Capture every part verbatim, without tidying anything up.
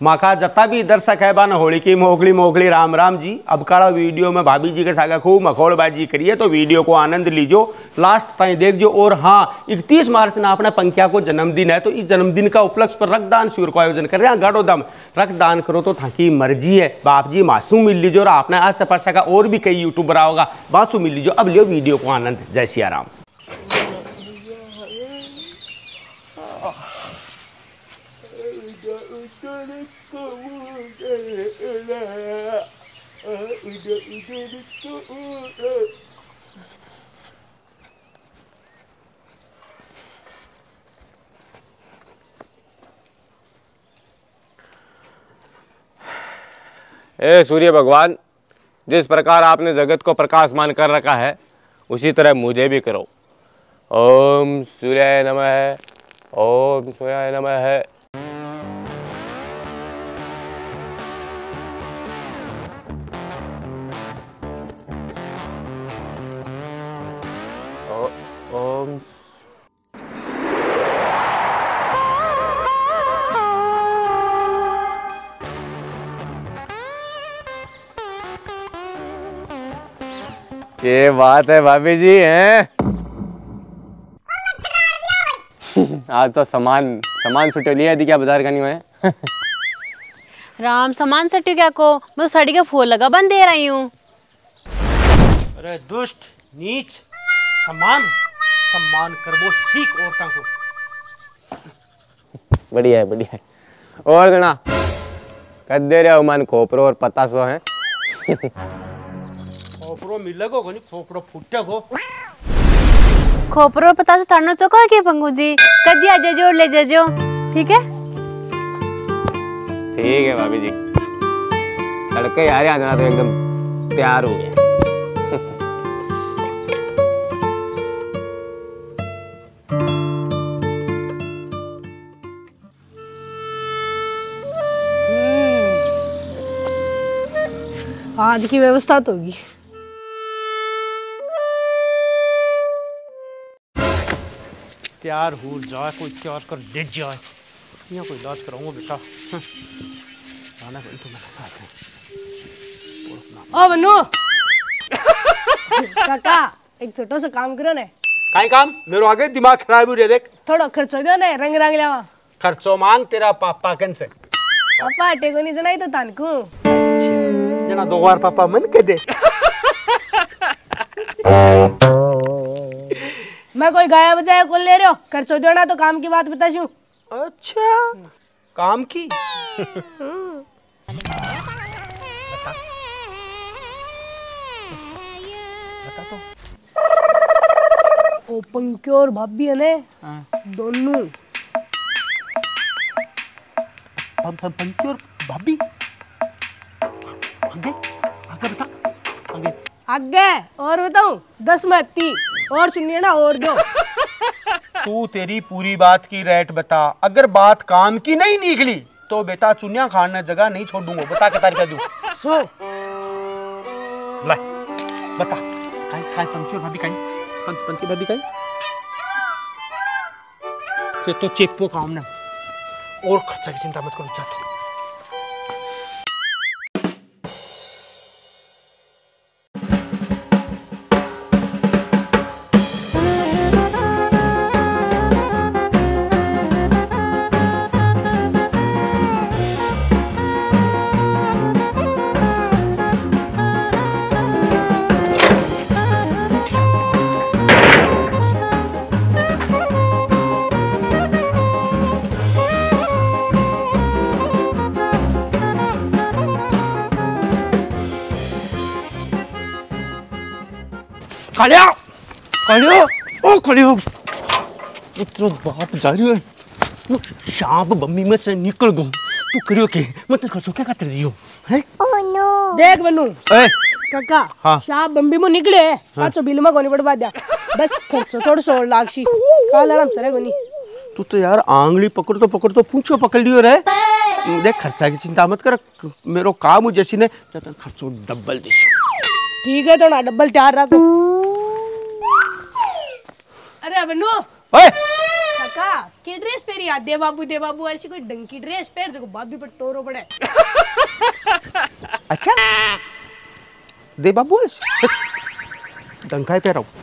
माखा जता भी दर्शक है बान होली की मोगली मोगली राम राम जी। अब काड़ा वीडियो में भाभी जी के सागा खूब मखौलबाजी करिए तो वीडियो को आनंद लीजो, लास्ट ताई देखजो। और हाँ, इकतीस मार्च ना अपना पंख्या को जन्मदिन है तो इस जन्मदिन का उपलक्ष्य पर रक्तदान शिविर को आयोजन कर रहे हैं। गाड़ो दम रक्तदान करो तो थाकी मर्जी है। बाप जी मासूम मिल लीजो और आपने आस पास का और भी कई यूट्यूबर होगा बासु मिल लीजो। अब लियो वीडियो को आनंद। जय सिया राम। हे सूर्य भगवान, जिस प्रकार आपने जगत को प्रकाशमान कर रखा है उसी तरह मुझे भी करो। ओम सूर्याय नमः, ओम सूर्याय नमः। ओम ये बात है भाभी जी हैं। आज तो सामान सामान सुटे लिया थी क्या बाजार का नहीं है। राम सामान सट्टी क्या को मैं साड़ी का फूल लगा बंद दे रही हूँ। अरे दुष्ट नीच, सम्मान सम्मान करबो सीख औरतां को। बढ़िया है बढ़िया है। और जना कद दे रहे हो मन खोपरो और पतासो है। खोपरो मिलेगो को नहीं, खोपरो फुटे को। खोपरो पतासो तारनो चोको के पंगू जी कदी आ जाजो और ले जाजो, ठीक है? ठीक है भाभी जी। लड़के यार आ जाना तो एकदम तैयार हो गया। आज की व्यवस्था तो होगी। तैयार हो जाए, कोई तैयार कर ले जाए। यहाँ कोई इलाज कराऊंगा बेटा। आना कोई तो मैं ओ बन्नू काका एक छोटा सा काम करो ने। काई काम? मेरो आगे दिमाग खराब हो रहा देख। थोड़ा खर्चो दो ने, रंग रंग लेवा। खर्चो मांग तेरा पापा कन से। पापा टेको नहीं जनाई तो तानकू जना दो बार पापा मन के दे। मैं कोई गाया बजाया कौन ले रहे हो? खर्चो देना तो काम की बात बता शू। अच्छा काम की। बता बता तो। ओ पंक्यो और भाभी है ने दोनों। पंक्यो और भाभी आगे आगे बता आगे आगे और बताऊं? दस में अस्सी और सुनिए ना और दो। तू तेरी पूरी बात की रेट बता। अगर बात काम की नहीं निकली तो बेटा चुनिया खाने जगह नहीं छोड़ूंगा। बता के तारीख दूं। सो ले बता काई काई पंक्ति और भाभी काई पंक्ति पंक्ति भाभी काई से तो चेपो काम ना और खर्चा की चिंता मत करो। जाते कालिया कालिया ओ कालिया तेरा बाप जा रही है। शाम बम्मी में से निकल गो तू करियो के मैं तेरे को क्या करते दियो है। ओह नो देख बन्नू ए काका हाँ। शाम बम्बी में निकले पाचो बिल में कोनी पड़वा दिया। बस खर्चो थोड़ा सौ लाखसी काल आराम से कोनी। तू तो यार आंगली पकड़ तो पकड़ तो पूछो पकड़ लियो रे। देख खर्चा की चिंता मत कर, मेरो काम हो जैसी ने खर्चो डबल दे। ठीक है तो ना डबल तैयार रखो। अरे बन्नू ओए काका की ड्रेस पहरी आ दे बाबू दे बाबू ऐसी कोई ढंग की ड्रेस पहन जो बाबी पर टोरो पड़े। अच्छा दे बाबू डंकाई पे रहो।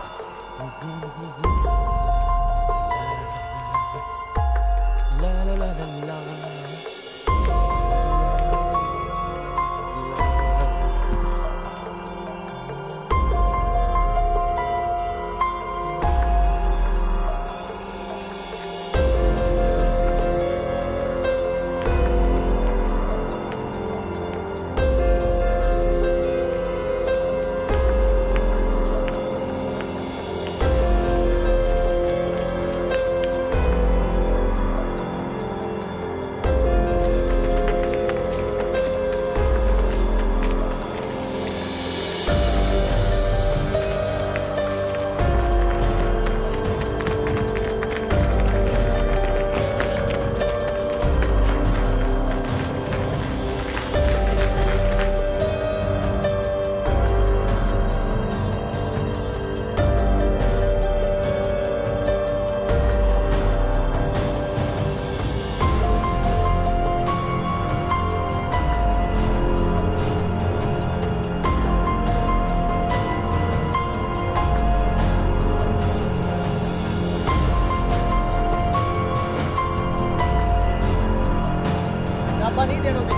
नहीं देनोगे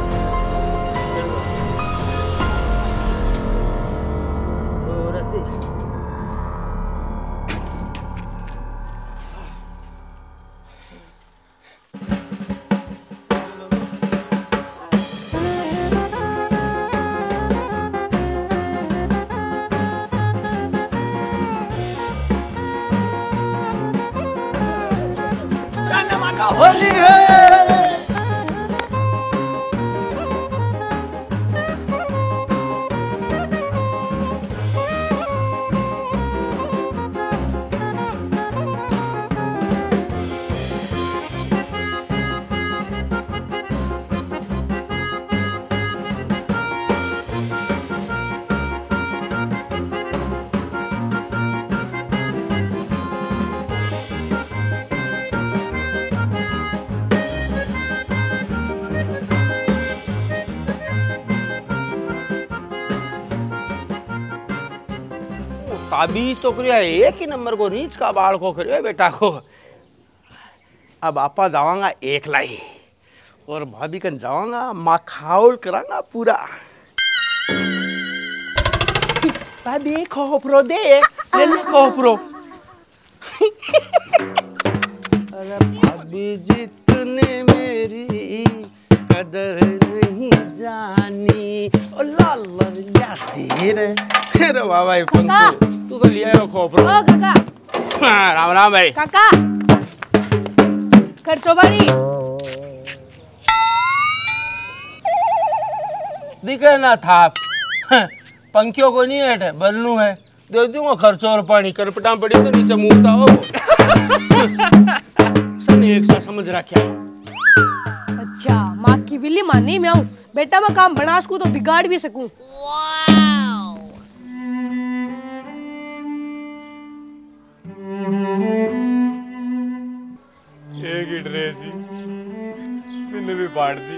होली है। ताबीज तो करिया एक ही नंबर को रीच का बाल को करियो बेटा को। अब आपा जावांगा एक लाई और भाभी कन जावांगा माखाउल करांगा पूरा। भाभी खोपरो दे ले ले खोपरो। अरे भाभी जी तूने मेरी कदर नहीं जानी ओ लाल या तेरे। अरे वाह भाई पंकु तू तो लिया है खोपरो। ओ काका राम राम भाई। काका खर्चो बारी दिखे ना था पंखियों को नहीं है बल्लू है दे दूंगा खर्चो और पानी करपटा पड़ी तो नीचे मुँहता हो। सन एक सा समझ रहा क्या। अच्छा माँ की बिल्ली मानी मैं हूँ बेटा मैं काम बना सकूँ तो बिगाड़ भी सकूँ। एक ही ड्रेस ही मैंने भी फाड़ दी।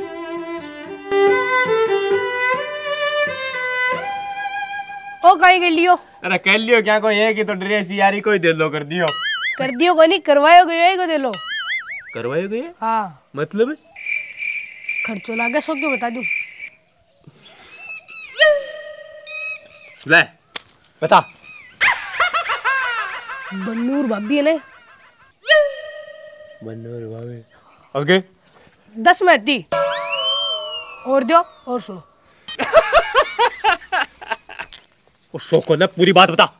ओ कहीं कर लियो। अरे कर लियो क्या कोई एक ही तो ड्रेस ही यारी कोई दे दो कर दियो। कर दियो को नहीं करवायो गयो को दे लो। करवाए गए हाँ मतलब खर्चो लागे सो क्यों बता दूं। ले बता। बन्नूर भाभी है ने बन्नूर भाभी ओके दस में दी और दो और सुनो। उसको को ना पूरी बात बता।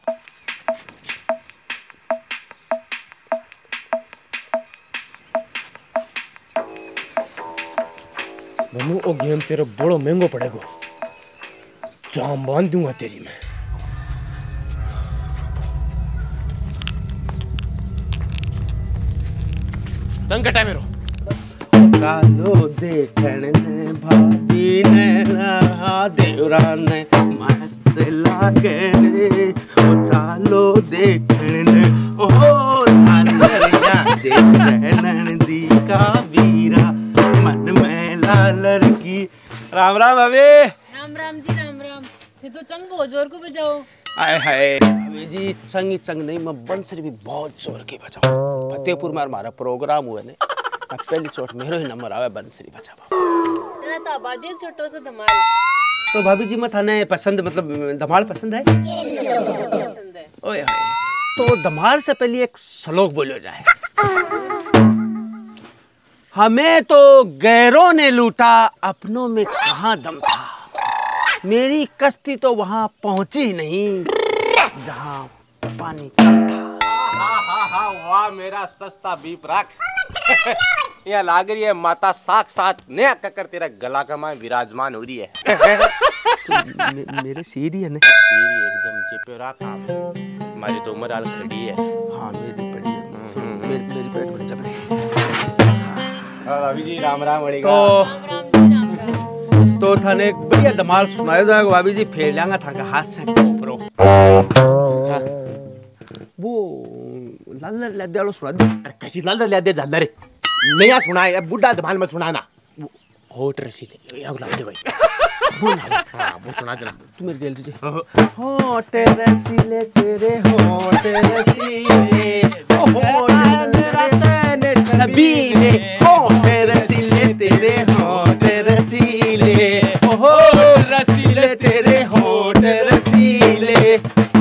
मनु ओ गेम तेरा बड़ो महंगो पड़ेगा। जाम बांध दूंगा तेरी मैं। संकट है मेरो। चालो देखने भाभी ने रहा देवरा ने मस्त लागे रे। ओ चालो देखने ओहो अंदरिया कलर की। राम राम भाभी। राम राम जी राम राम। थे तो चंग बहुत जोर को बजाओ। आए हाय भाभी जी, चंग ही चंग नहीं, मैं बंसरी भी बहुत जोर की बजाऊं। फतेहपुर में हमारा प्रोग्राम हुआ ने, पहली चोट मेरो ही नंबर आवे बंसरी बजावा। तेरा तो आबादी एक छोटो सा धमाल। तो भाभी जी मैं थाने पसंद, मतलब धमाल पसंद है? पसंद है। ओए हाय, तो धमाल से पहले एक श्लोक बोलो जाए। हमें तो गैरों ने लूटा, अपनों में कहाँ दम था। मेरी कश्ती तो वहां पहुंची नहीं जहां पानी कम था। हाँ हाँ हाँ, वाह मेरा सस्ता बीप राख। यहाँ लाग रही है माता साक्षात नया ककर तेरा गला कमा विराजमान हो रही है। तो मे, मेरे सीरी है ना, सीरी एकदम चेपे राख। हमारी तो उम्र हाल खड़ी है। हाँ मेरी बड़ी है, मेरी मेरी पेट बड़ी जब रही। भाभी जी राम राम बड़ेगा। तो राम राम जी राम राम। तो थाने एक बढ़िया धमाल सुनाया जाएगा भाभी जी, फेर लेंगा था का हाथ से ऊपरो। वो लाल लद्दे वाला सुना दे। अरे कैसी लाल ले दे जल्द रे, नया सुना है बुड्ढा धमाल में सुनाना। होठ रसीले ये अगला दे भाई। हाँ वो सुना देना तू मेरे गेल तुझे। होठ रसीले तेरे होठ रसीले, होठ रसीले छबीले, होठ रसीले तेरे होठ रसीले, होठ रसीले तेरे होठ रसीले।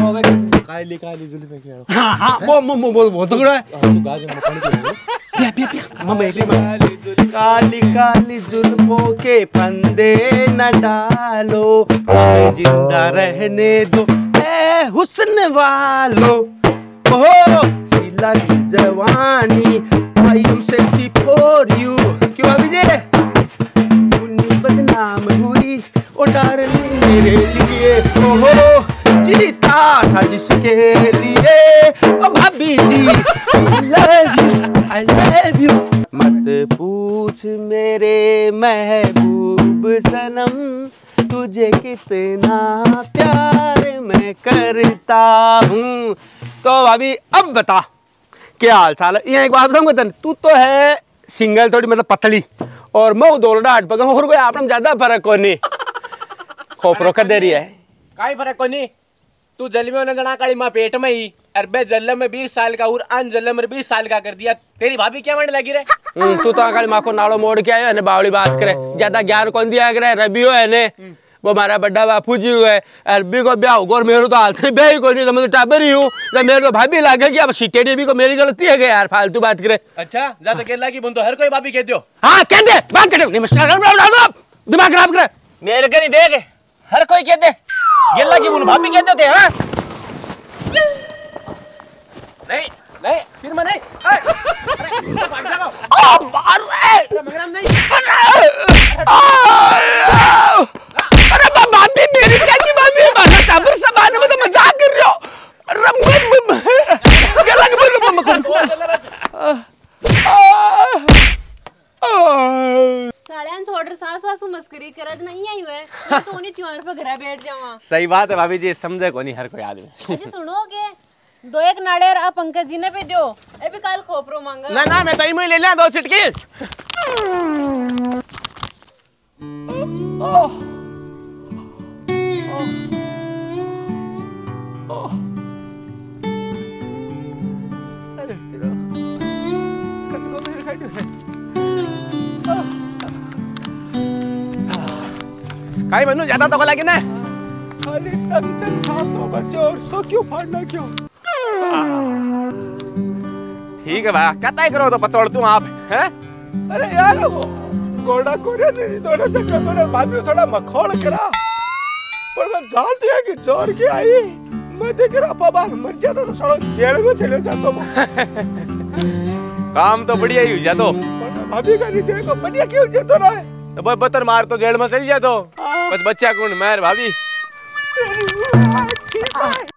काली काली जुल्फे के। हाँ हाँ वो वो वो बहुत तगड़ा है। तू गा जरा मखण के। पिया पिया पिया मम्मा एक बार। काली काली जुल्फों के फंदे न डालो, हमें जिंदा रहने दो ए हुस्न वालो। ओहो शीला की जवानी I am sexy for you. क्यों भाभी जी मुन्नी बदनाम हुई ओ डार्लिंग मेरे लिए। ओहो जीता था जिसके लिए ओ भाभी जी I love you I love you. मत पूछ मेरे महबूब सनम, तुझे कितना प्यार मैं करता हूँ। तो भाभी अब बता क्या हाल चाल है? यहाँ एक बात बताऊँ तन, तू तो है सिंगल थोड़ी मतलब पतली, और मैं दौड़ा आठ पगा और कोई आपने ज्यादा फर्क को नहीं। खोपरो कर दे रही है काई फर्क को नहीं। तू जल में होने जना काली माँ पेट में ही, अरबे जल में बीस साल का और अन जल में बीस साल का कर दिया। तेरी भाभी क्या मारने लगी रे? तू तो काली माँ को नाड़ो मोड़ के आयो है, बावली बात करे, ज्यादा ज्ञान कौन दिया करे। रबी हो है ने, वो हमारा बड्डा बापू जी हुए, अरबी को ब्याह होगा और मेरे तो हाल से ब्याह ही कोई नहीं, तो मैं तो टाबर ही हूँ। मेरे तो भाभी लागे कि अब सीटेडी भी को मेरी गलती है यार, फालतू बात करे। अच्छा ज्यादा केला की बुन तो हर कोई भाभी कह दो। हाँ कह दे बात कर, दिमाग खराब करे मेरे के नहीं देख, हर कोई कह दे गेला की बुन भाभी कह देते हैं। नहीं नहीं फिर मैं नहीं। अरे भाग जाओ। आ बाहर है मगरम नहीं। अरे भाभी मेरी क्या की भाभी मारा टाबर सबाने में तो मजाक कर रहे हो। अरे गला के बोल मम्मा को साड़ियां छोड़ रहे सासु सासु मस्करी करत नहीं आई हुए, मैं तो उन्हीं त्योहार पे घर बैठ जाऊंगा। सही बात है भाभी जी, समझे को नहीं हर कोई आदमी। अजी सुनोगे दो एक नाड़ेर आप पंकज जी ने पे दो, ए भी कल खोपरो मांगा। ना ना मैं तो ही ले लिया दो सिटकी। अरे तेरा कत को मेरे खाई है काई बनू ज्यादा तो लगे ना। खाली चंचल साथ तो बच्चे और सो क्यों फाड़ना क्यों? ठीक है भाई कहता ही करो तो पचोड़ तू आप हैं। अरे यार वो गोड़ा कोरे नहीं दोनों जगह थोड़ा भाभी थोड़ा मखौल करा, पर मैं जान दिया कि चोर के आई मैं देख रहा पापा मर जाता तो सालों जेल में चले जाता वो। काम तो बढ़िया ही हो जा तो भाभी का नहीं देखो बढ़िया क्यों जाता रहा है तो भाई बतर मार तो जेल में चल जा तो बस बच्चा कौन मार भाभी। तेरी